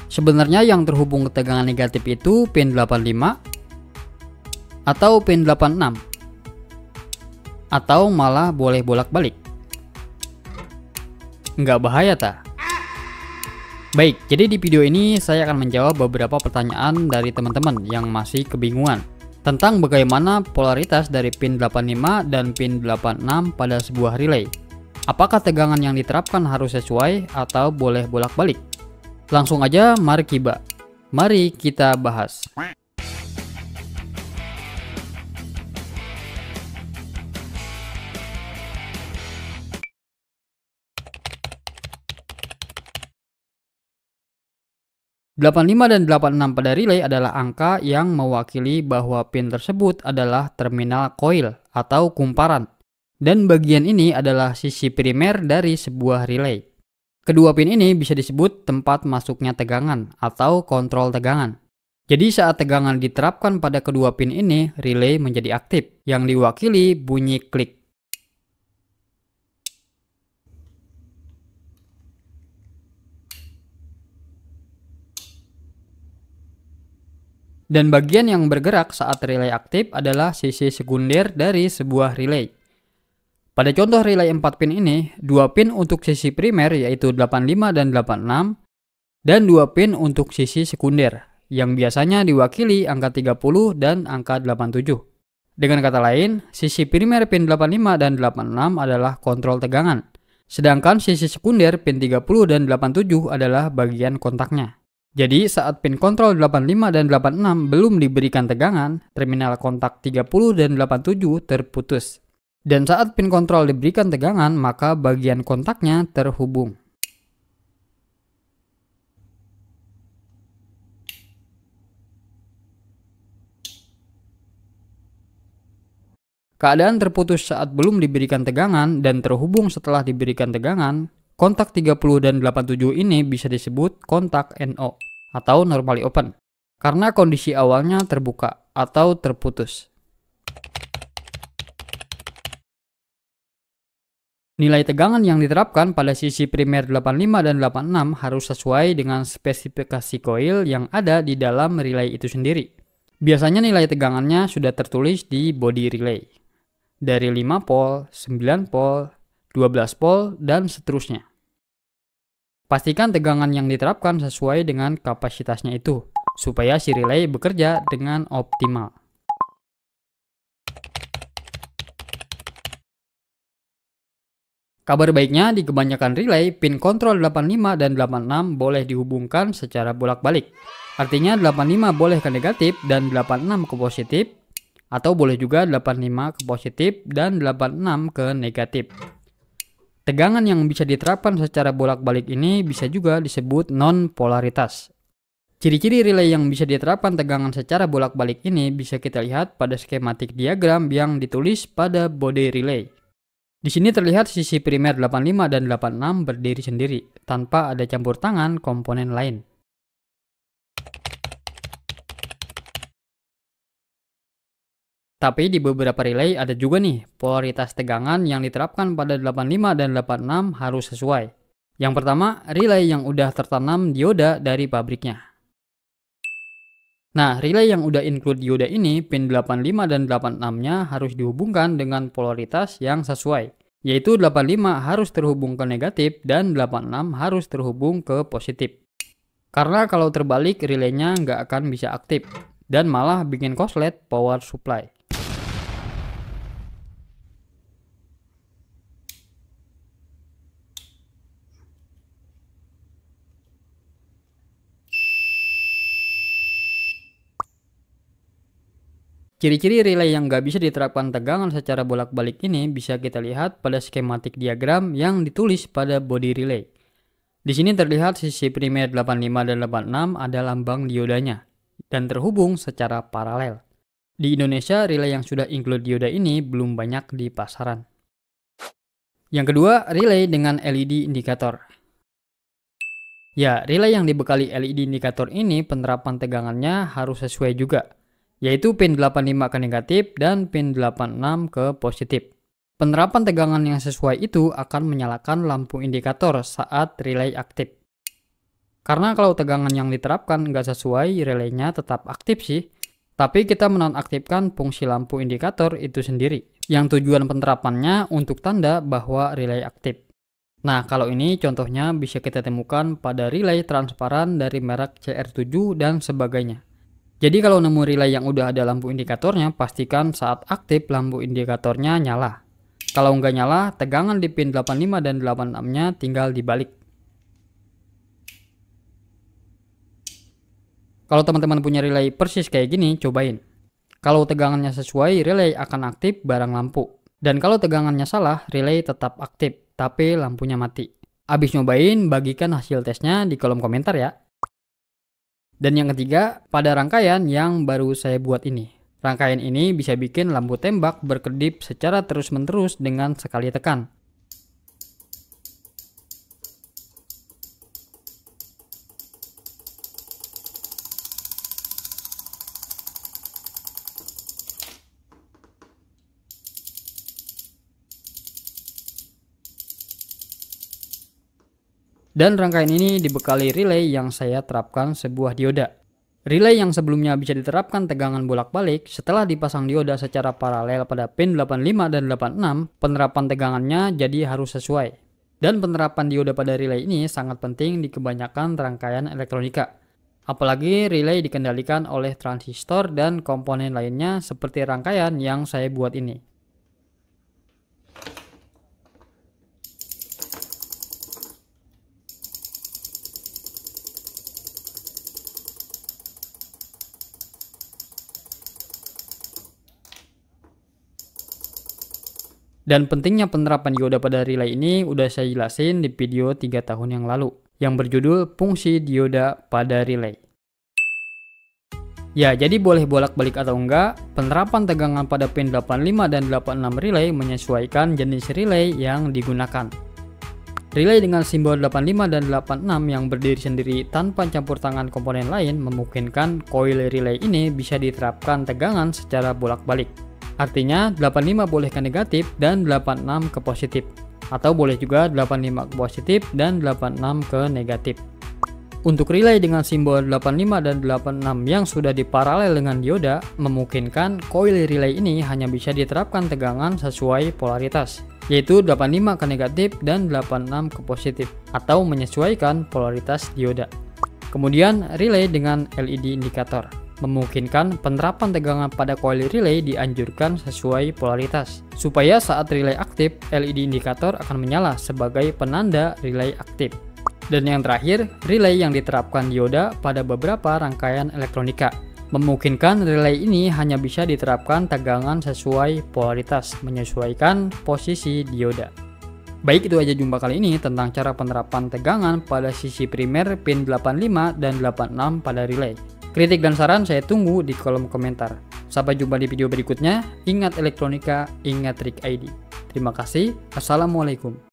Sebenarnya yang terhubung ke tegangan negatif itu pin 85 atau pin 86, atau malah boleh bolak-balik. Nggak bahaya tak? Baik, jadi di video ini saya akan menjawab beberapa pertanyaan dari teman-teman yang masih kebingungan tentang bagaimana polaritas dari pin 85 dan pin 86 pada sebuah relay. Apakah tegangan yang diterapkan harus sesuai atau boleh bolak-balik? Langsung aja mari kita bahas. "85 dan 86 pada relay adalah angka yang mewakili bahwa pin tersebut adalah terminal koil atau kumparan, dan bagian ini adalah sisi primer dari sebuah relay. Kedua pin ini bisa disebut tempat masuknya tegangan atau kontrol tegangan. Jadi saat tegangan diterapkan pada kedua pin ini, relay menjadi aktif, yang diwakili bunyi klik. Dan bagian yang bergerak saat relay aktif adalah sisi sekunder dari sebuah relay. Pada contoh relay 4 pin ini, 2 pin untuk sisi primer yaitu 85 dan 86, dan 2 pin untuk sisi sekunder, yang biasanya diwakili angka 30 dan angka 87. Dengan kata lain, sisi primer pin 85 dan 86 adalah kontrol tegangan, sedangkan sisi sekunder pin 30 dan 87 adalah bagian kontaknya. Jadi saat pin kontrol 85 dan 86 belum diberikan tegangan, terminal kontak 30 dan 87 terputus. Dan saat pin kontrol diberikan tegangan, maka bagian kontaknya terhubung. Keadaan terputus saat belum diberikan tegangan dan terhubung setelah diberikan tegangan, kontak 30 dan 87 ini bisa disebut kontak NO atau normally open, karena kondisi awalnya terbuka atau terputus. Nilai tegangan yang diterapkan pada sisi primer 85 dan 86 harus sesuai dengan spesifikasi koil yang ada di dalam relay itu sendiri. Biasanya nilai tegangannya sudah tertulis di body relay, dari 5 volt, 9 volt, 12 volt, dan seterusnya. Pastikan tegangan yang diterapkan sesuai dengan kapasitasnya itu, supaya si relay bekerja dengan optimal. Kabar baiknya, di kebanyakan relay, pin kontrol 85 dan 86 boleh dihubungkan secara bolak-balik. Artinya 85 boleh ke negatif dan 86 ke positif, atau boleh juga 85 ke positif dan 86 ke negatif. Tegangan yang bisa diterapkan secara bolak-balik ini bisa juga disebut non-polaritas. Ciri-ciri relay yang bisa diterapkan tegangan secara bolak-balik ini bisa kita lihat pada skematik diagram yang ditulis pada body relay. Di sini terlihat sisi primer 85 dan 86 berdiri sendiri, tanpa ada campur tangan komponen lain. Tapi di beberapa relay ada juga nih polaritas tegangan yang diterapkan pada 85 dan 86 harus sesuai. Yang pertama, relay yang udah tertanam dioda dari pabriknya. Nah, relay yang udah include dioda ini, pin 85 dan 86-nya harus dihubungkan dengan polaritas yang sesuai, yaitu 85 harus terhubung ke negatif dan 86 harus terhubung ke positif. Karena kalau terbalik, relaynya nggak akan bisa aktif dan malah bikin korslet power supply. Ciri-ciri relay yang nggak bisa diterapkan tegangan secara bolak-balik ini bisa kita lihat pada skematik diagram yang ditulis pada body relay. Di sini terlihat sisi primer 85 dan 86 ada lambang diodanya dan terhubung secara paralel. Di Indonesia, relay yang sudah include dioda ini belum banyak di pasaran. Yang kedua, relay dengan LED indikator. Ya, relay yang dibekali LED indikator ini penerapan tegangannya harus sesuai juga, yaitu pin 85 ke negatif dan pin 86 ke positif. Penerapan tegangan yang sesuai itu akan menyalakan lampu indikator saat relay aktif. Karena kalau tegangan yang diterapkan nggak sesuai, relaynya tetap aktif sih. Tapi kita menonaktifkan fungsi lampu indikator itu sendiri, yang tujuan penerapannya untuk tanda bahwa relay aktif. Nah, kalau ini contohnya bisa kita temukan pada relay transparan dari merek CR7 dan sebagainya. Jadi kalau nemu relay yang udah ada lampu indikatornya, pastikan saat aktif lampu indikatornya nyala. Kalau nggak nyala, tegangan di pin 85 dan 86-nya tinggal dibalik. Kalau teman-teman punya relay persis kayak gini, cobain. Kalau tegangannya sesuai, relay akan aktif barang lampu. Dan kalau tegangannya salah, relay tetap aktif, tapi lampunya mati. Abis nyobain, bagikan hasil tesnya di kolom komentar ya. Dan yang ketiga, pada rangkaian yang baru saya buat ini. Rangkaian ini bisa bikin lampu tembak berkedip secara terus-menerus dengan sekali tekan. Dan rangkaian ini dibekali relay yang saya terapkan sebuah dioda. Relay yang sebelumnya bisa diterapkan tegangan bolak-balik, setelah dipasang dioda secara paralel pada pin 85 dan 86, penerapan tegangannya jadi harus sesuai. Dan penerapan dioda pada relay ini sangat penting di kebanyakan rangkaian elektronika. Apalagi relay dikendalikan oleh transistor dan komponen lainnya seperti rangkaian yang saya buat ini. Dan pentingnya penerapan dioda pada relay ini udah saya jelasin di video 3 tahun yang lalu, yang berjudul fungsi dioda pada relay. Ya, jadi boleh bolak-balik atau enggak, penerapan tegangan pada pin 85 dan 86 relay menyesuaikan jenis relay yang digunakan. Relay dengan simbol 85 dan 86 yang berdiri sendiri tanpa campur tangan komponen lain memungkinkan koil relay ini bisa diterapkan tegangan secara bolak-balik. Artinya 85 boleh ke negatif dan 86 ke positif. Atau boleh juga 85 ke positif dan 86 ke negatif. Untuk relay dengan simbol 85 dan 86 yang sudah diparalel dengan dioda, memungkinkan koil relay ini hanya bisa diterapkan tegangan sesuai polaritas, yaitu 85 ke negatif dan 86 ke positif, atau menyesuaikan polaritas dioda. Kemudian relay dengan LED indikator. Memungkinkan penerapan tegangan pada koil relay dianjurkan sesuai polaritas, supaya saat relay aktif, LED indikator akan menyala sebagai penanda relay aktif. Dan yang terakhir, relay yang diterapkan dioda pada beberapa rangkaian elektronika. Memungkinkan relay ini hanya bisa diterapkan tegangan sesuai polaritas, menyesuaikan posisi dioda. Baik, itu aja jumpa kali ini tentang cara penerapan tegangan pada sisi primer pin 85 dan 86 pada relay. Kritik dan saran saya tunggu di kolom komentar. Sampai jumpa di video berikutnya. Ingat elektronika, ingat Trik ID. Terima kasih. Assalamualaikum.